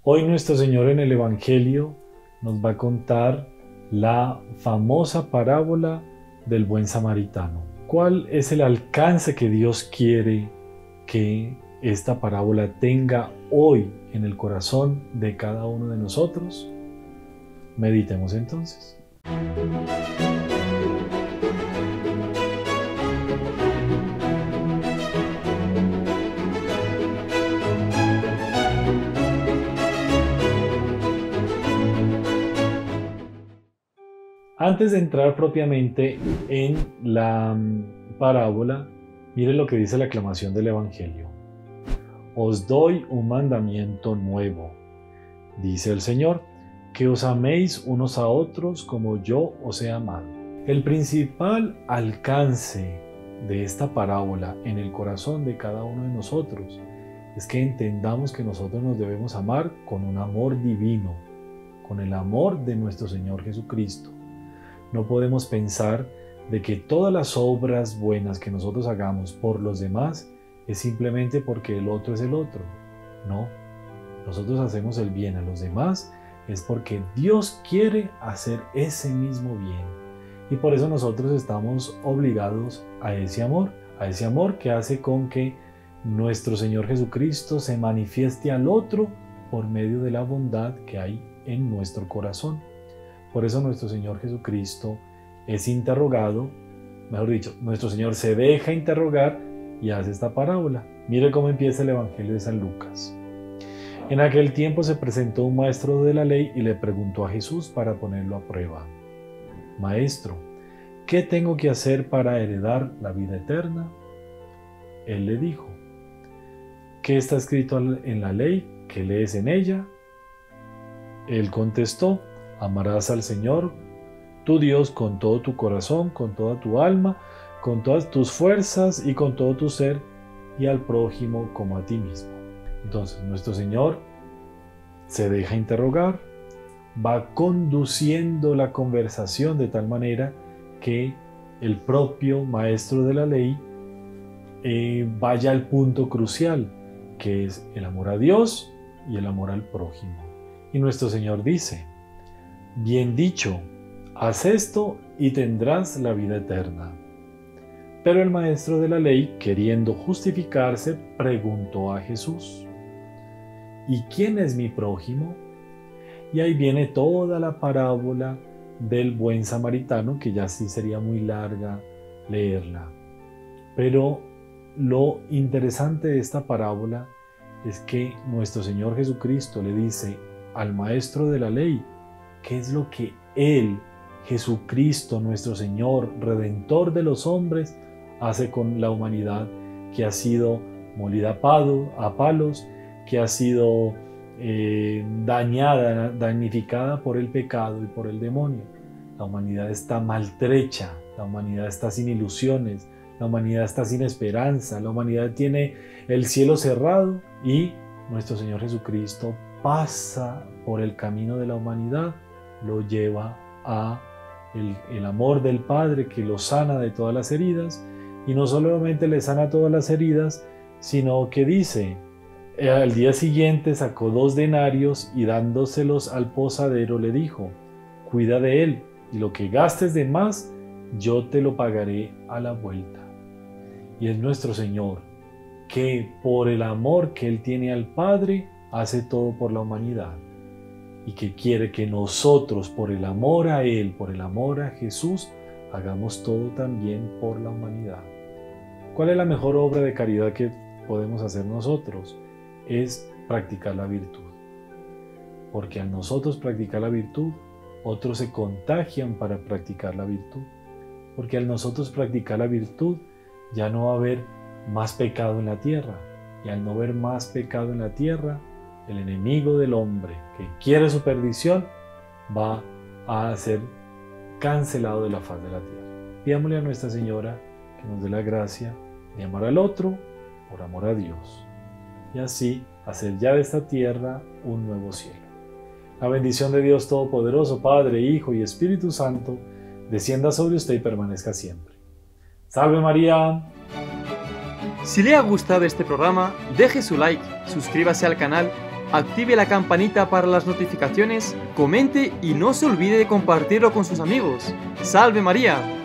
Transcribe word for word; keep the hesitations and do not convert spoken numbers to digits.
Hoy nuestro Señor en el Evangelio nos va a contar la famosa parábola del buen samaritano. ¿Cuál es el alcance que Dios quiere que esta parábola tenga hoy en el corazón de cada uno de nosotros? Meditemos entonces. Antes de entrar propiamente en la parábola, mire lo que dice la aclamación del Evangelio. Os doy un mandamiento nuevo, dice el Señor, que os améis unos a otros como yo os he amado. El principal alcance de esta parábola en el corazón de cada uno de nosotros es que entendamos que nosotros nos debemos amar con un amor divino, con el amor de nuestro Señor Jesucristo. No podemos pensar de que todas las obras buenas que nosotros hagamos por los demás es simplemente porque el otro es el otro. No, nosotros hacemos el bien a los demás es porque Dios quiere hacer ese mismo bien. Y por eso nosotros estamos obligados a ese amor, a ese amor que hace con que nuestro Señor Jesucristo se manifieste al otro por medio de la bondad que hay en nuestro corazón. Por eso nuestro Señor Jesucristo es interrogado, mejor dicho, nuestro Señor se deja interrogar y hace esta parábola. Mire cómo empieza el Evangelio de San Lucas. En aquel tiempo se presentó un maestro de la ley y le preguntó a Jesús para ponerlo a prueba. Maestro, ¿qué tengo que hacer para heredar la vida eterna? Él le dijo, ¿qué está escrito en la ley? ¿Qué lees en ella? Él contestó, amarás al Señor, tu Dios, con todo tu corazón, con toda tu alma, con todas tus fuerzas y con todo tu ser, y al prójimo como a ti mismo. Entonces, nuestro Señor se deja interrogar, va conduciendo la conversación de tal manera que el propio maestro de la ley eh, vaya al punto crucial, que es el amor a Dios y el amor al prójimo. Y nuestro Señor dice, bien dicho, haz esto y tendrás la vida eterna. Pero el maestro de la ley, queriendo justificarse, preguntó a Jesús, ¿y quién es mi prójimo? Y ahí viene toda la parábola del buen samaritano, que ya sí sería muy larga leerla. Pero lo interesante de esta parábola es que nuestro Señor Jesucristo le dice al maestro de la ley, ¿qué es lo que Él, Jesucristo, nuestro Señor, Redentor de los hombres, hace con la humanidad que ha sido molida a palos, que ha sido eh, dañada, damnificada por el pecado y por el demonio? La humanidad está maltrecha, la humanidad está sin ilusiones, la humanidad está sin esperanza, la humanidad tiene el cielo cerrado y nuestro Señor Jesucristo pasa por el camino de la humanidad, lo lleva a el, el amor del Padre que lo sana de todas las heridas, y no solamente le sana todas las heridas, sino que dice, al día siguiente sacó dos denarios y dándoselos al posadero le dijo, cuida de él, y lo que gastes de más, yo te lo pagaré a la vuelta. Y es nuestro Señor, que por el amor que Él tiene al Padre, hace todo por la humanidad. Y que quiere que nosotros, por el amor a Él, por el amor a Jesús, hagamos todo también por la humanidad. ¿Cuál es la mejor obra de caridad que podemos hacer nosotros? Es practicar la virtud. Porque al nosotros practicar la virtud, otros se contagian para practicar la virtud. Porque al nosotros practicar la virtud, ya no va a haber más pecado en la tierra. Y al no haber más pecado en la tierra, el enemigo del hombre que quiere su perdición va a ser cancelado de la faz de la tierra. Pidámosle a Nuestra Señora que nos dé la gracia de amar al otro por amor a Dios, y así hacer ya de esta tierra un nuevo cielo. La bendición de Dios Todopoderoso, Padre, Hijo y Espíritu Santo, descienda sobre usted y permanezca siempre. ¡Salve María! Si le ha gustado este programa, deje su like, suscríbase al canal active la campanita para las notificaciones, comente y no se olvide de compartirlo con sus amigos. ¡Salve María!